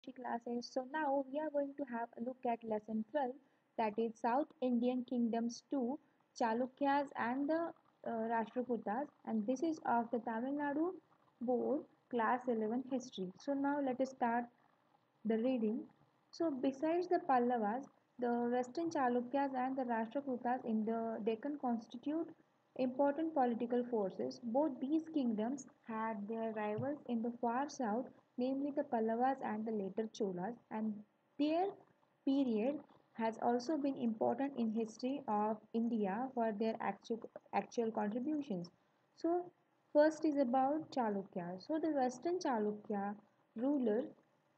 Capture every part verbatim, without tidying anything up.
history classes. So now we are going to have a look at lesson twelve, that is South Indian Kingdoms two, Chalukyas and the uh, Rashtrakutas, and this is of the Tamil Nadu board class eleven history. So now let us start the reading. So, besides the Pallavas, the Western Chalukyas and the Rashtrakutas in the Deccan constitute important political forces. Both these kingdoms had their rivals in the far south, namely the Pallavas and the later Cholas, and their period has also been important in history of India for their actual, actual contributions. So, first is about Chalukya. So, the Western Chalukya ruler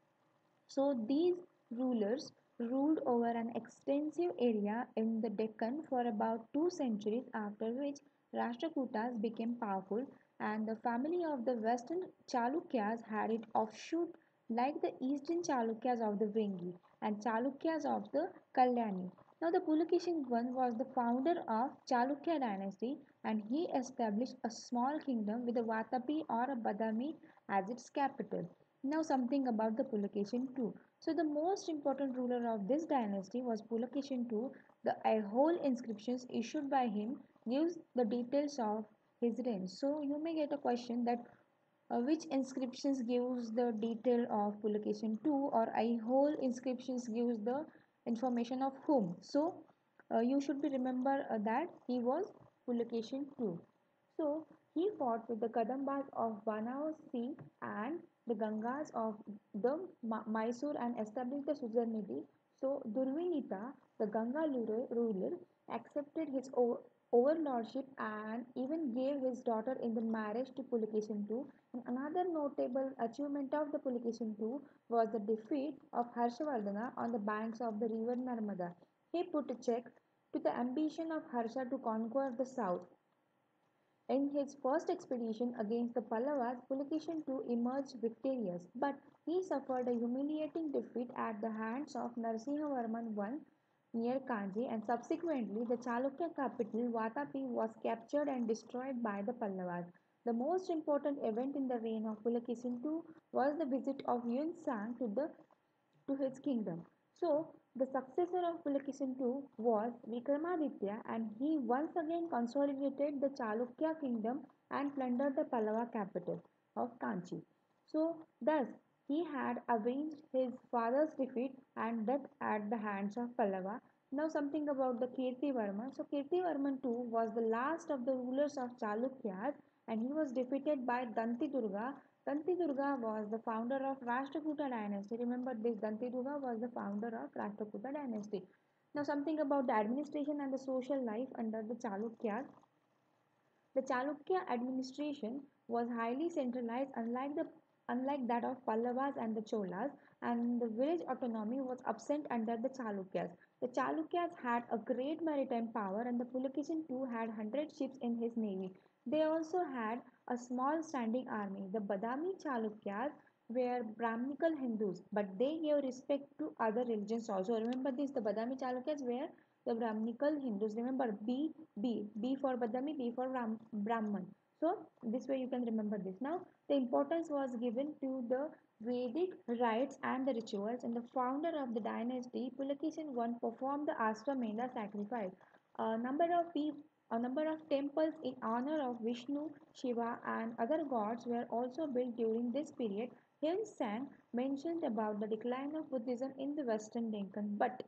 so these rulers ruled over an extensive area in the Deccan for about two centuries, after which Rashtrakutas became powerful, and the family of the western Chalukyas had its offshoot like the eastern Chalukyas of the Vengi and Chalukyas of the Kalyani. Now the Pulakeshin I was the founder of Chalukya dynasty, and he established a small kingdom with a Vatapi or a Badami as its capital. Now something about the Pulakeshin two. So the most important ruler of this dynasty was Pulakeshin two. The Aihole inscriptions issued by him gives the details of his reign. So you may get a question that uh, which inscriptions gives the detail of Pulakeshin two, or Aihole inscriptions gives the information of whom. So uh, you should be remember uh, that he was Pulakeshin two. So he fought with the Kadambas of Banausi and the Gangas of the Ma- Mysore and established the suzerainty. So Durvinita, the Ganga ruler, ruler accepted his o- overlordship and even gave his daughter in the marriage to Pulikeshin two. And another notable achievement of the Pulikeshin two was the defeat of Harshavardhana on the banks of the river Narmada. He put a check to the ambition of Harsha to conquer the south. In his first expedition against the Pallavas, Pulikeshin two emerged victorious, but he suffered a humiliating defeat at the hands of Narasimhavarman I near Kanchi, and subsequently the Chalukya capital Vatapi was captured and destroyed by the Pallavas. The most important event in the reign of Pulakeshin two was the visit of Yun Sang to the to his kingdom. So, the successor of Pulakeshin two was Vikramaditya, and he once again consolidated the Chalukya kingdom and plundered the Pallava capital of Kanchi. So, thus, he had avenged his father's defeat and death at the hands of Pallava. Now, something about the Kirtivarman. So, Kirtivarman the second was the last of the rulers of Chalukyas, and he was defeated by Danti Durga. Danti Durga was the founder of Rashtrakuta dynasty. Remember this, Danti Durga was the founder of Rashtrakuta dynasty. Now something about the administration and the social life under the Chalukyas. The Chalukya administration was highly centralized, unlike the unlike that of Pallavas and the Cholas, and the village autonomy was absent under the Chalukyas. The Chalukyas had a great maritime power, and the Pulakeshin too had one hundred ships in his navy. They also had a small standing army. The Badami Chalukyas were Brahminical Hindus, but they gave respect to other religions also. Remember this, the Badami Chalukyas were the Brahminical Hindus. Remember B, B, B for Badami, B for Ram, Brahman. So this way you can remember this. Now the importance was given to the Vedic rites and the rituals, and the founder of the dynasty, Pulakeshin I, performed the Ashwamedha sacrifice. A number of people a number of temples in honor of Vishnu, Shiva, and other gods were also built during this period. Hyun Sang mentioned about the decline of Buddhism in the Western Deccan, but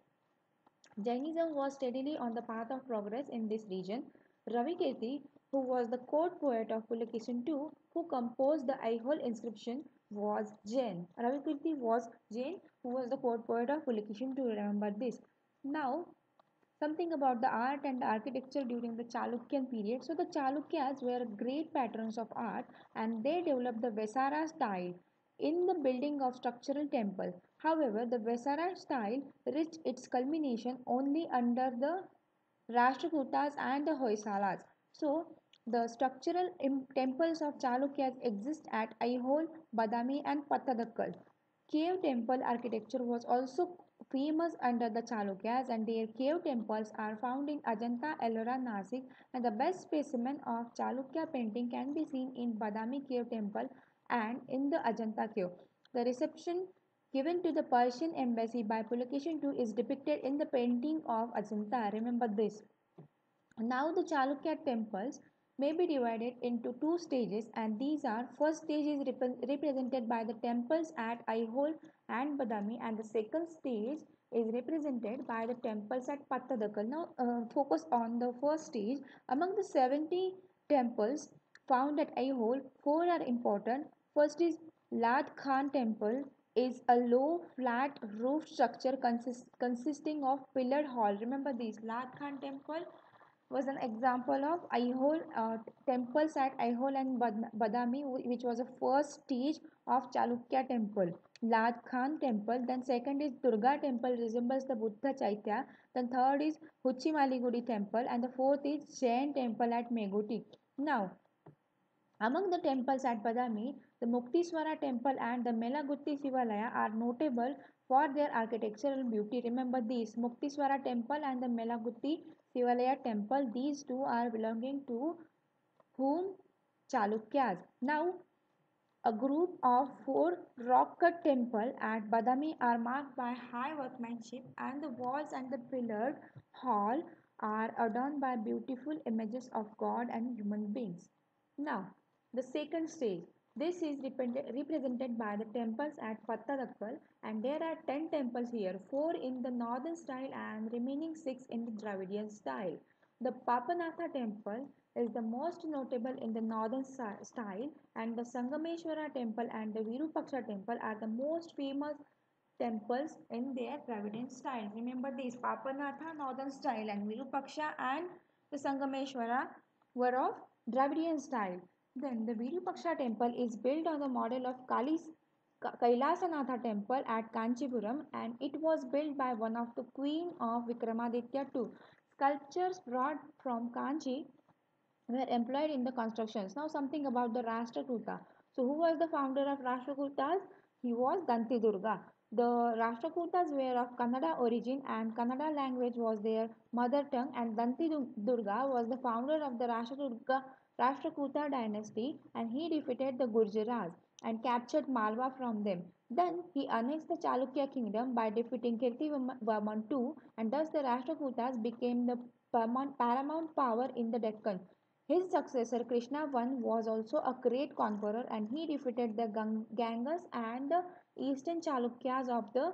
Jainism was steadily on the path of progress in this region. Ravikirti, who was the court poet of Pulakeshin the second, who composed the Aihole inscription, was Jain. Ravikirti was Jain, who was the court poet of Pulakeshin the second. Remember this. Now, something about the art and architecture during the Chalukyan period. So the Chalukyas were great patrons of art, and they developed the Vesara style in the building of structural temples. However, the Vesara style reached its culmination only under the Rashtrakutas and the Hoysalas. So, the structural im- temples of Chalukyas exist at Aihole, Badami, and Pattadakkal. Cave temple architecture was also famous under the Chalukyas, and their cave temples are found in Ajanta, Ellora, Nasik, and the best specimen of Chalukya painting can be seen in Badami Cave Temple and in the Ajanta Cave. The reception given to the Persian embassy by Pulakeshin the second is depicted in the painting of Ajanta. Remember this. Now the Chalukya temples may be divided into two stages, and these are: first stage is rep- represented by the temples at Aihole and Badami, and the second stage is represented by the temples at Pattadakal. Now uh, focus on the first stage. Among the seventy temples found at Aihole, four are important. First is Lad Khan temple, is a low flat roof structure consist, consisting of pillared hall. Remember this, Lad Khan temple was an example of Aihole uh, temples at Aihole and Badami, which was the first stage of Chalukya temple. Lad Khan temple. Then second is Durga temple, resembles the Buddha Chaitya. Then third is Huchi Maligudi temple, and the fourth is Jain temple at Megoti. Now, among the temples at Badami, the Muktiswara temple and the Melagutti Sivalaya are notable for their architectural beauty. Remember these, Muktiswara temple and the Melagutti Sivalaya temple. These two are belonging to whom? Chalukyas. Now, a group of four rock-cut temples at Badami are marked by high workmanship, and the walls and the pillared hall are adorned by beautiful images of God and human beings. Now, the second stage. This is represented by the temples at Pattadakkal, and there are ten temples here, four in the northern style and remaining six in the Dravidian style. The Papanatha temple is the most notable in the northern style, and the Sangameshwara temple and the Virupaksha temple are the most famous temples in their Dravidian style. Remember these, Papanatha northern style and Virupaksha and the Sangameshwara were of Dravidian style. Then the Virupaksha temple is built on the model of Kali's Kailasanatha temple at Kanchipuram, and it was built by one of the queen of Vikramaditya the second. Sculptures brought from Kanchi were employed in the constructions. Now something about the Rashtrakuta. So who was the founder of Rashtrakutas? He was Danti Durga. The Rashtrakutas were of Kannada origin, and Kannada language was their mother tongue, and Danti Durga was the founder of the Rashtrakuta, Rashtrakuta dynasty, and he defeated the Gurjaras and captured Malwa from them. Then he annexed the Chalukya kingdom by defeating Kirtivarman the second, and thus the Rashtrakutas became the paramount power in the Deccan. His successor Krishna the first was also a great conqueror, and he defeated the Gangas and the eastern Chalukyas of the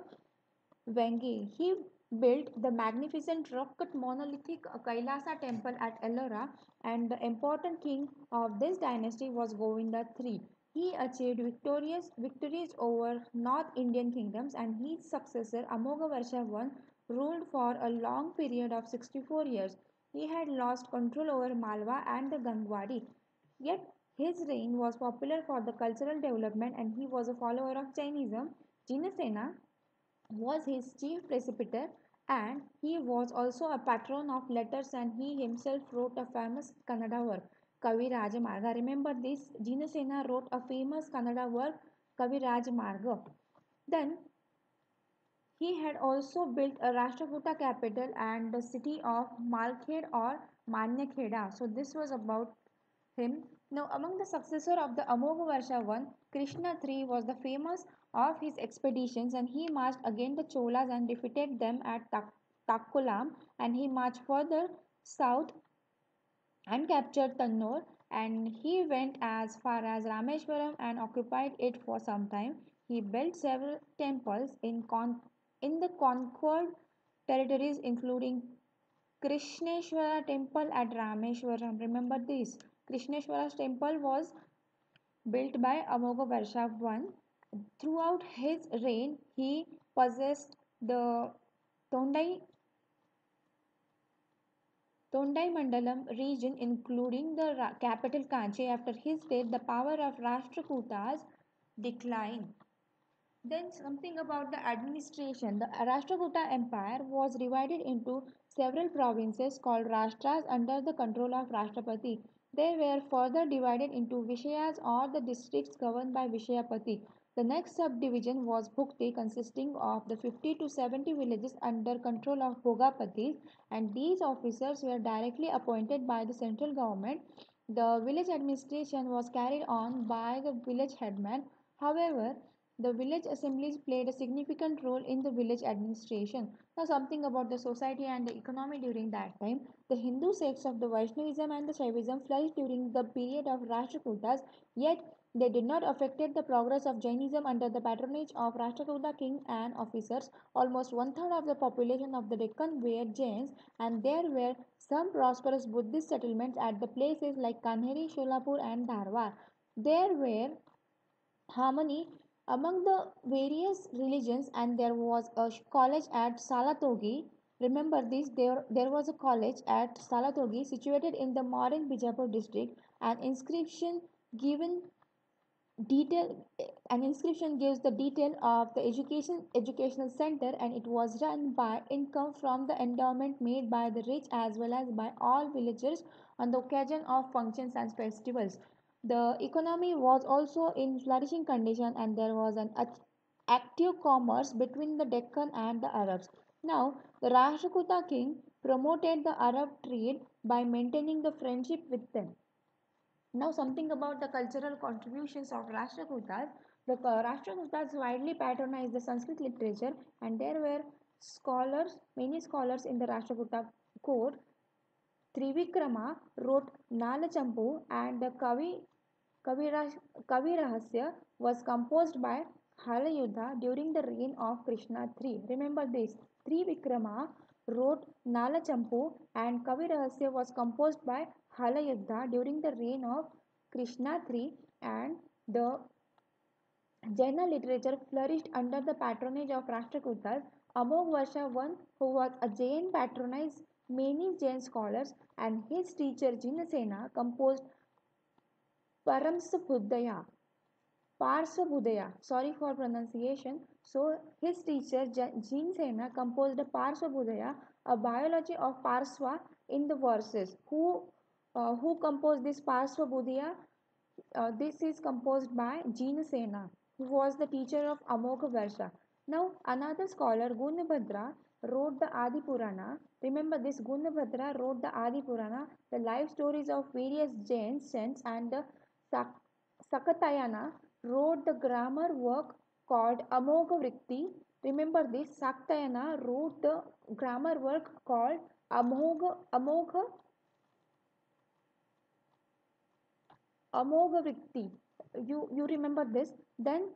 Vengi. He built the magnificent rock-cut monolithic Kailasa temple at Ellora, and the important king of this dynasty was Govinda the third. He achieved victorious victories over North Indian kingdoms, and his successor Amogavarsha the first ruled for a long period of sixty-four years. He had lost control over Malwa and the Gangwadi. Yet his reign was popular for the cultural development, and he was a follower of Jainism. Jinasena was his chief preceptor, and he was also a patron of letters, and he himself wrote a famous Kannada work, Kavi Rajamarga. Remember this, Jinasena wrote a famous Kannada work, Kavi Rajamarga. Then he had also built a Rashtrakuta capital and the city of Malkhed or Manyakheda. So this was about him. Now, among the successor of the Amogavarsha the first, Krishna the third was the famous of his expeditions, and he marched against the Cholas and defeated them at Tak- Takkulam, and he marched further south and captured Tannur, and he went as far as Rameshwaram and occupied it for some time. He built several temples in, con- in the conquered territories, including Krishneshwara temple at Rameshwaram. Remember this. Krishneshwara's temple was built by Amogavarsha the first. Throughout his reign, he possessed the Tondai, Tondai Mandalam region, including the ra- capital Kanchi. After his death, the power of Rashtrakutas declined. Then something about the administration. The Rashtrakuta Empire was divided into several provinces called Rashtras under the control of Rashtrapati. They were further divided into Vishayas or the districts governed by Vishayapati. The next subdivision was Bhukti, consisting of the fifty to seventy villages under control of Bhogapatis, and these officers were directly appointed by the central government. The village administration was carried on by the village headman. However, The village assemblies played a significant role in the village administration. Now, something about the society and the economy during that time. The Hindu sects of the Vaishnavism and the Shaivism flourished during the period of Rashtrakutas, yet they did not affect the progress of Jainism under the patronage of Rashtrakuta king and officers. Almost one third of the population of the Deccan were Jains, and there were some prosperous Buddhist settlements at the places like Kanheri, Sholapur, and Dharwar. There were harmony among the various religions, and there was a college at Salatogi. Remember this, there, there was a college at Salatogi situated in the modern Bijapur district. An inscription given detail an inscription gives the detail of the education educational center, and it was run by income from the endowment made by the rich as well as by all villagers on the occasion of functions and festivals. The economy was also in flourishing condition, and there was an active commerce between the Deccan and the Arabs. Now, the Rashtrakuta king promoted the Arab trade by maintaining the friendship with them. Now, something about the cultural contributions of Rashtrakutas. The uh, Rashtrakutas widely patronized the Sanskrit literature, and there were scholars, many scholars in the Rashtrakuta court. Trivikrama wrote Nalachampu, and the Kavi Kaviraj, Kavirahasya was composed by Halayudha during the reign of Krishna the third. Remember this, Trivikrama wrote Nalachampu, and Kavirahasya was composed by Halayudha during the reign of Krishna the third, and the Jaina literature flourished under the patronage of Rashtrakutas. Among Varsha I, who was a Jain, patronized many Jain scholars, and his teacher Jinasena composed Paramsabudaya. Parsvabudaya, sorry for pronunciation. So, his teacher Jin Sena composed a Parsvabudaya, a biology of Parsva in the verses. Who, uh, who composed this Parsvabudaya? Uh, this is composed by Jina Sena, who was the teacher of Amogha Varsha. Now, another scholar, Gunabhadra, wrote the Adi Purana. Remember this, Gunabhadra wrote the Adi Purana, the life stories of various Jain saints, and the Sak- Sakatayana wrote the grammar work called Amogha Vrikti. Remember this, Saktayana wrote the grammar work called Amogha, Amogha, Amogha Vrikti. You, you remember this. Then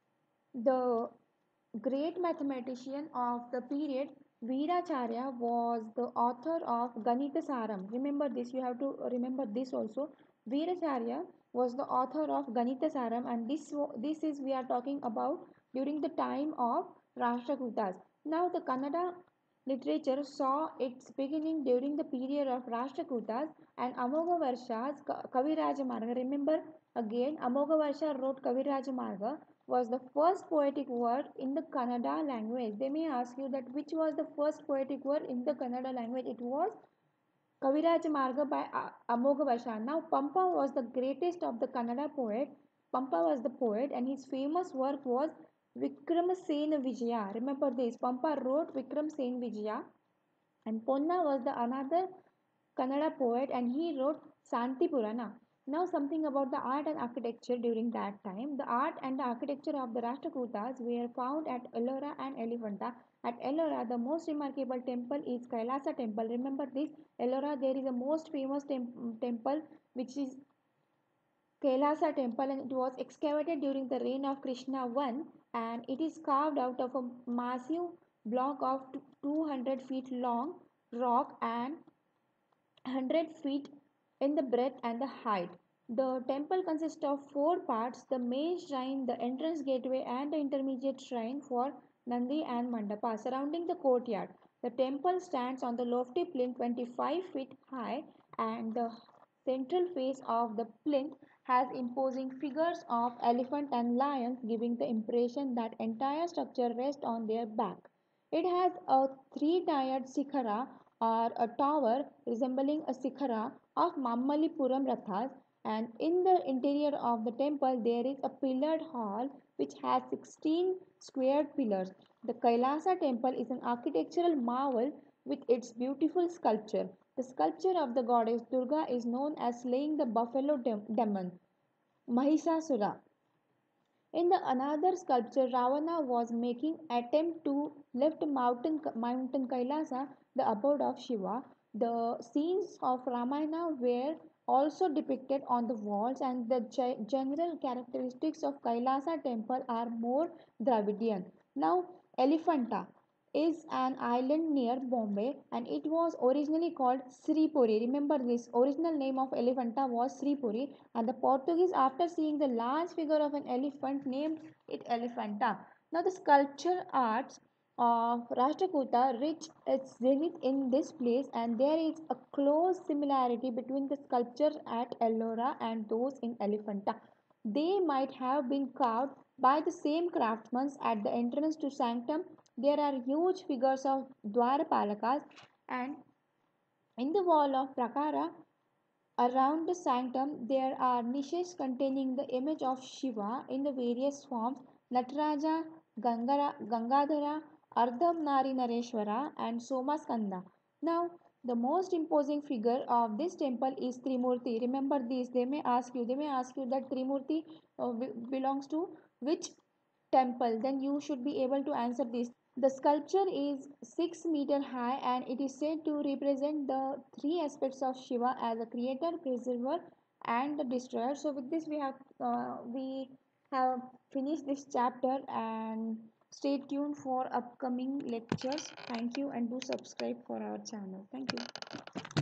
the great mathematician of the period, Veeracharya, was the author of Ganita Saram. Remember this, you have to remember this also. Veeracharya was the author of Ganita Saram, and this, this is we are talking about during the time of Rashtrakutas. Now, the Kannada literature saw its beginning during the period of Rashtrakutas and Amogha Varsha's Kaviraj Remember again, Amogha Varsha wrote Kaviraj was the first poetic word in the Kannada language. They may ask you that which was the first poetic word in the Kannada language. It was Kaviraj Marga by Amogha Varsha. Now, Pampa was the greatest of the Kannada poet. Pampa was the poet, and his famous work was Vikramasena Vijaya. Remember this, Pampa wrote Vikramasena Vijaya, and Ponna was the another Kannada poet, and he wrote Santi Purana. Now, something about the art and architecture during that time. The art and the architecture of the Rashtrakutas were found at Ellora and Elephanta. At Ellora, the most remarkable temple is Kailasa temple. Remember this, Ellora, there is a most famous tem- temple which is Kailasa temple, and it was excavated during the reign of Krishna the first, and it is carved out of a massive block of two hundred feet long rock and one hundred feet in the breadth and the height. The temple consists of four parts: the main shrine, the entrance gateway, and the intermediate shrine for Nandi and Mandapa surrounding the courtyard. The temple stands on the lofty plinth twenty-five feet high, and the central face of the plinth has imposing figures of elephant and lions, giving the impression that entire structure rests on their back. It has a three-tiered sikhara or a tower resembling a sikhara of Mammalipuram Rathas, and in the interior of the temple there is a pillared hall which has sixteen squared pillars. The Kailasa temple is an architectural marvel with its beautiful sculpture. The sculpture of the goddess Durga is known as slaying the buffalo demon Mahisasura. In the another sculpture, Ravana was making attempt to lift mountain mountain Kailasa, the abode of Shiva. The scenes of Ramayana were also depicted on the walls, and the ge- general characteristics of Kailasa temple are more Dravidian. Now, Elephanta is an island near Bombay, and it was originally called Sripuri. Remember, this original name of Elephanta was Sripuri, and the Portuguese, after seeing the large figure of an elephant, named it Elephanta. Now, the sculpture arts of Rashtrakuta reach its zenith in this place, and there is a close similarity between the sculptures at Ellora and those in Elephanta. They might have been carved by the same craftsmen. At the entrance to Sanctum, there are huge figures of Dwarapalakas, and in the wall of Prakara around the sanctum, there are niches containing the image of Shiva in the various forms: Nataraja, Gangara, Gangadhara, Ardham Nari Nareshwara, and Somaskanda. Now, the most imposing figure of this temple is Trimurti. Remember this, they may ask you, they may ask you that Trimurti uh, belongs to which temple, then you should be able to answer this. The sculpture is six meter high, and it is said to represent the three aspects of Shiva as a creator, preserver, and the destroyer. So with this we have uh, we have finished this chapter, and stay tuned for upcoming lectures. Thank you, and do subscribe for our channel. Thank you.